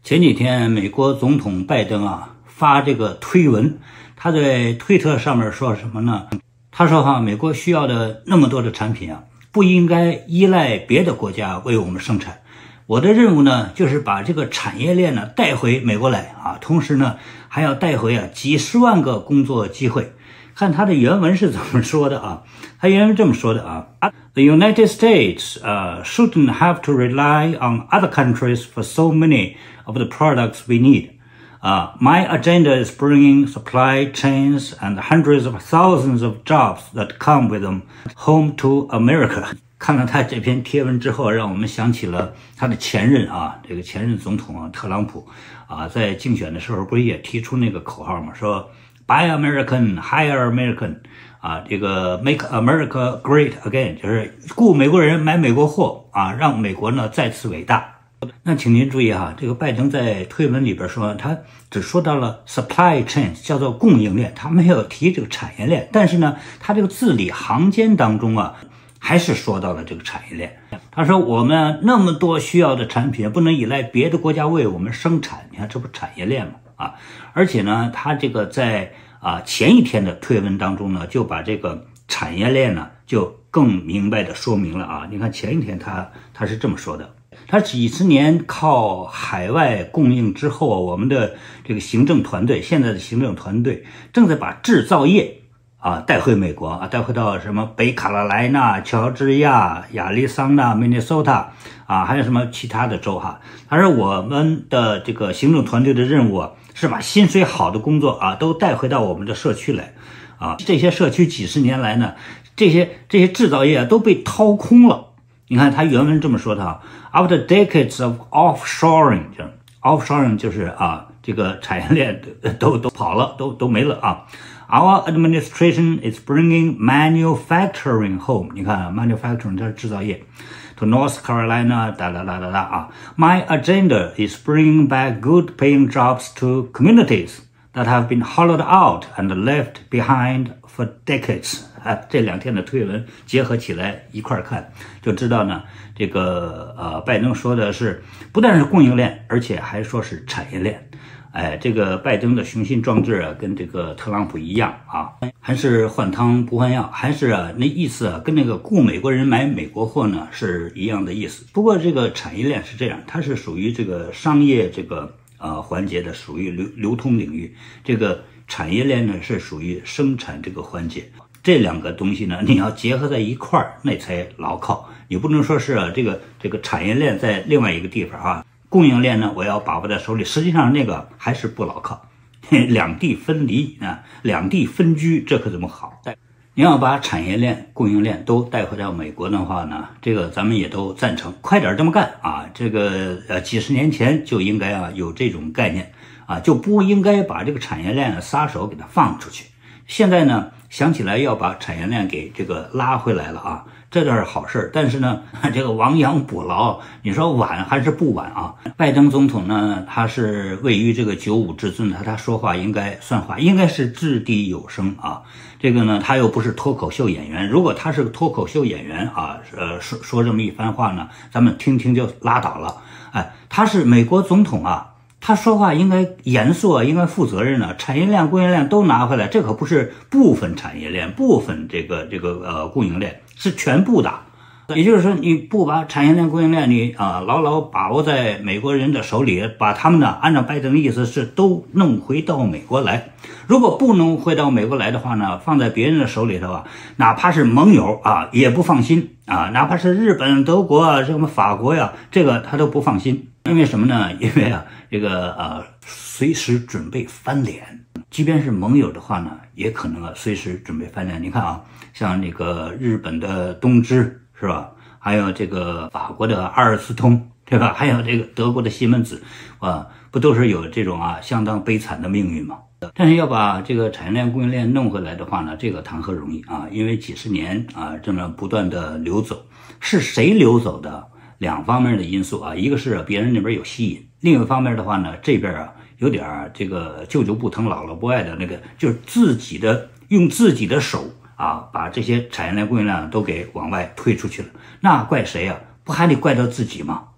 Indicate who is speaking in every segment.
Speaker 1: 前几天，美国总统拜登发这个推文，他在推特上面说什么呢？他说美国需要的那么多的产品不应该依赖别的国家为我们生产。我的任务呢，就是把这个产业链呢带回美国来同时呢还要带回几十万个工作机会。看他的原文是怎么说的他原文这么说的The United States shouldn't have to rely on other countries for so many of the products we need. My agenda is bringing supply chains and hundreds of thousands of jobs that come with them home to America. 看了他这篇贴文之后，让我们想起了他的前任这个前任总统特朗普在竞选的时候不是也提出那个口号吗？说 Buy American, hire American. 这个 Make America Great Again， 就是雇美国人买美国货让美国呢再次伟大。那请您注意这个拜登在推文里边说，他只说到了 supply chain， 叫做供应链，他没有提这个产业链。但是呢，他这个字里行间当中还是说到了这个产业链。他说我们那么多需要的产品不能依赖别的国家为我们生产，你看这不产业链吗？而且呢，他这个在前一天的推文当中呢，就把这个产业链呢就更明白的说明了你看前一天他是这么说的，他几十年靠海外供应之后，我们的这个行政团队，现在的行政团队正在把制造业带回美国带回到什么北卡罗来纳、乔治亚、亚利桑那、明尼苏达还有什么其他的州他说我们的这个行政团队的任务是把薪水好的工作都带回到我们的社区来这些社区几十年来呢，这些制造业都被掏空了。你看他原文这么说的After decades of offshoring 就是这个产业链都跑了，都没了Our administration is bringing manufacturing home. 你看manufacturing 它是制造业 to North Carolina My agenda is bringing back good paying jobs to communities that have been hollowed out and left behind for decades. 这两天的推文结合起来一块看，就知道呢，这个拜登说的是不但是供应链，而且还说是产业链。这个拜登的雄心壮志跟这个特朗普一样还是换汤不换药，还是那意思跟那个雇美国人买美国货呢是一样的意思。不过这个产业链是这样，它是属于这个商业这个环节的，属于流通领域。这个产业链呢是属于生产这个环节。这两个东西呢，你要结合在一块儿，那才牢靠。你不能说是这个产业链在另外一个地方供应链呢我要把握在手里，实际上那个还是不牢靠。两地分离两地分居，这可怎么好？你要把产业链、供应链都带回到美国的话呢，这个咱们也都赞成，快点这么干这个几十年前就应该有这种概念就不应该把这个产业链撒手给它放出去。现在呢想起来要把产业链给这个拉回来了这倒是好事。但是呢这个亡羊补牢，你说晚还是不晚拜登总统呢，他是位于这个95之尊他说话应该算话，应该是掷地有声这个呢他又不是脱口秀演员，如果他是个脱口秀演员说这么一番话呢，咱们听听就拉倒了。他是美国总统他说话应该严肃应该负责任产业链、供应链都拿回来，这可不是部分产业链、部分这个供应链，是全部的。也就是说，你不把产业链、供应链你牢牢把握在美国人的手里，把他们呢按照拜登的意思是都弄回到美国来。如果不能回到美国来的话呢，放在别人的手里头哪怕是盟友也不放心哪怕是日本、德国什么法国这个他都不放心。因为什么呢？因为这个随时准备翻脸，即便是盟友的话呢，也可能随时准备翻脸。你看像那个日本的东芝是吧？还有这个法国的阿尔斯通对吧？还有这个德国的西门子不都是有这种相当悲惨的命运吗？但是要把这个产业链、供应链弄回来的话呢，这个谈何容易因为几十年这么不断的流走，是谁流走的？两方面的因素一个是别人那边有吸引，另一方面的话呢，这边有点这个舅舅不疼姥姥不爱的那个，就是用自己的手把这些产业链、供应链都给往外推出去了。那怪谁不还得怪到自己吗？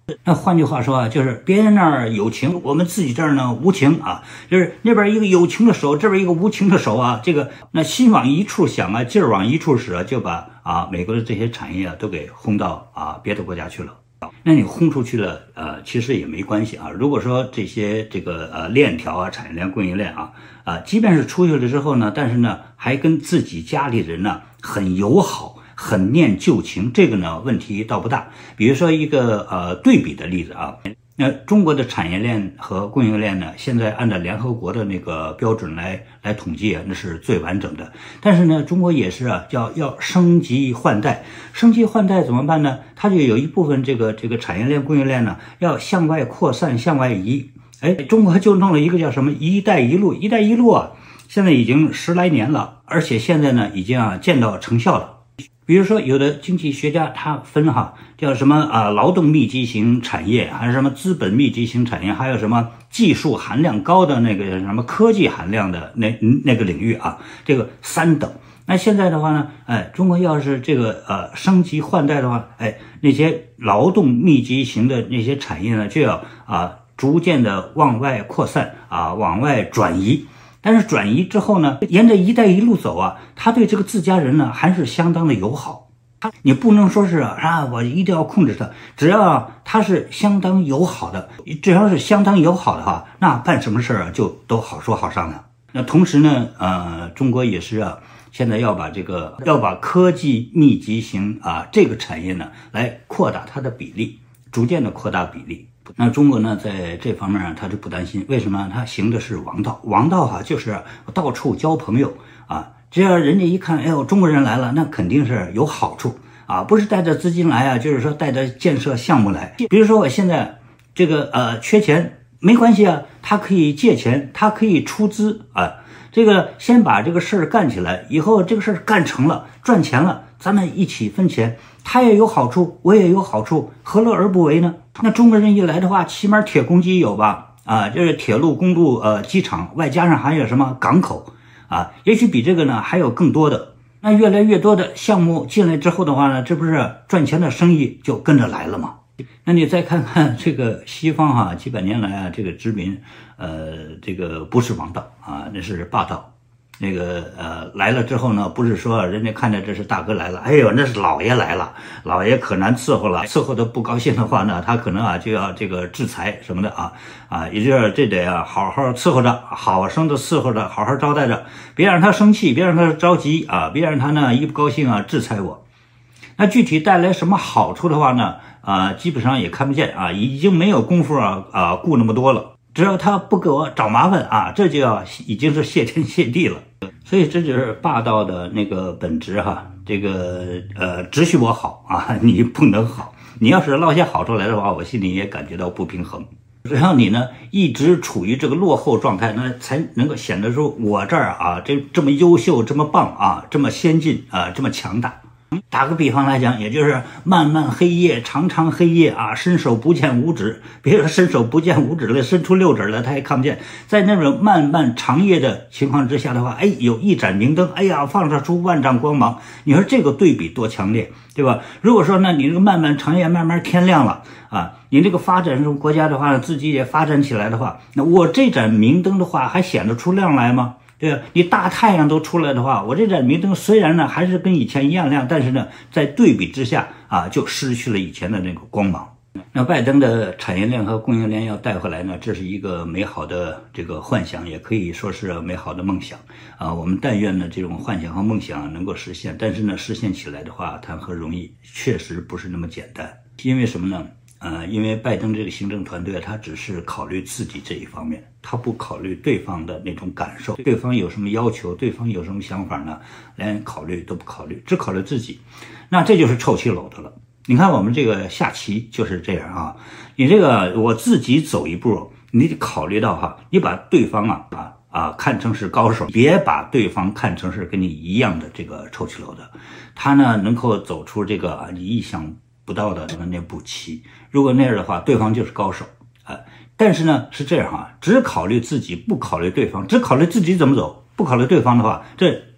Speaker 1: 那换句话说啊，就是别人那儿有情，我们自己这儿呢无情啊，就是那边一个有情的手，这边一个无情的手啊，那心往一处想啊，劲儿往一处使啊，就把美国的这些产业都给轰到别的国家去了。那你轰出去了，其实也没关系啊。如果说这些链条产业链、供应链即便是出去了之后呢，但是呢还跟自己家里人呢很友好。很念旧情，这个呢问题倒不大。比如说一个对比的例子啊，那中国的产业链和供应链呢，现在按照联合国的那个标准来统计那是最完整的。但是呢，中国也是要升级换代，升级换代怎么办呢？它就有一部分这个产业链、供应链呢要向外扩散、向外移。中国就弄了一个叫什么“一带一路”，“一带一路”现在已经10来年了，而且现在呢已经见到成效了。比如说，有的经济学家他分叫什么劳动密集型产业，还是什么资本密集型产业，还有什么技术含量高的那个什么科技含量的那个领域这个3等。那现在的话呢，中国要是升级换代的话，那些劳动密集型的那些产业呢，就要逐渐的往外扩散往外转移。但是转移之后呢，沿着“一带一路”走他对这个自家人呢还是相当的友好。你不能说是我一定要控制他，只要他是相当友好的，只要是相当友好的话，那办什么事就都好说好商量。那同时呢，中国也是现在要把科技密集型这个产业呢来扩大它的比例，逐渐的扩大比例。那中国呢，在这方面他就不担心，为什么？他行的是王道，王道就是到处交朋友只要人家一看，中国人来了，那肯定是有好处不是带着资金来就是说带着建设项目来。比如说我现在缺钱，没关系他可以借钱，他可以出资先把这个事儿干起来，以后这个事儿干成了，赚钱了，咱们一起分钱，他也有好处，我也有好处，何乐而不为呢？那中国人一来的话，起码铁公鸡有吧？就是铁路、公路、机场，外加上还有什么港口也许比这个呢还有更多的。那越来越多的项目进来之后的话呢，这不是赚钱的生意就跟着来了吗？那你再看看这个西方几百年来这个殖民，这个不是王道那是霸道。来了之后呢，不是说人家看着这是大哥来了，那是老爷来了，老爷可难伺候了，伺候的不高兴的话呢，他可能就要制裁什么的也就是这得好好伺候着，好生的伺候着，好好招待着，别让他生气，别让他着急别让他呢一不高兴制裁我。那具体带来什么好处的话呢，基本上也看不见已经没有功夫顾那么多了。只要他不给我找麻烦这就已经是谢天谢地了。所以这就是霸道的那个本质只许我好你不能好。你要是落下好处来的话，我心里也感觉到不平衡。只要你呢一直处于这个落后状态，那才能够显得出我这儿这么优秀，这么棒这么先进这么强大。打个比方来讲，也就是漫漫黑夜，长长黑夜伸手不见五指，别说伸手不见五指了，伸出6指了他也看不见。在那种漫漫长夜的情况之下的话，有一盏明灯，放射出万丈光芒，你说这个对比多强烈，对吧？如果说呢你这个漫漫长夜慢慢天亮了你这个发展中国家的话自己也发展起来的话，那我这盏明灯的话还显得出亮来吗？对吧？你大太阳都出来的话，我这盏明灯虽然呢还是跟以前一样亮，但是呢在对比之下就失去了以前的那个光芒。那拜登的产业链和供应链要带回来呢，这是一个美好的这个幻想，也可以说是美好的梦想我们但愿呢这种幻想和梦想能够实现，但是呢实现起来的话谈何容易，确实不是那么简单。因为什么呢？因为拜登这个行政团队他只是考虑自己这一方面，他不考虑对方的那种感受，对方有什么要求，对方有什么想法呢，连考虑都不考虑，只考虑自己。那这就是臭棋篓子了。你看我们这个下棋就是这样你这个我自己走一步，你得考虑到你把对方看成是高手，别把对方看成是跟你一样的这个臭棋篓子。他呢能够走出这个你意想不到的那步棋，如果那样的话，对方就是高手但是呢是这样只考虑自己不考虑对方，只考虑自己怎么走，不考虑对方的话，这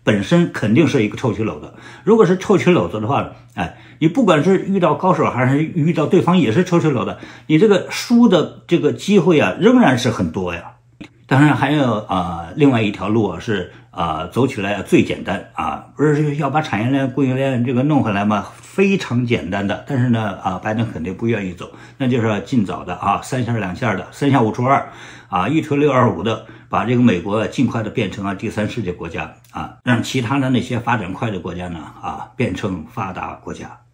Speaker 1: 本身肯定是一个臭棋篓子。如果是臭棋篓子的话，你不管是遇到高手还是遇到对方也是臭棋篓子，你这个输的这个机会啊，仍然是很多呀。当然还有另外一条路是走起来最简单不是要把产业链供应链这个弄回来吗？非常简单的，但是呢拜登肯定不愿意走，那就是尽早的三下两下的3下5除2一推6二5的把这个美国尽快的变成第三世界国家让其他的那些发展快的国家呢变成发达国家。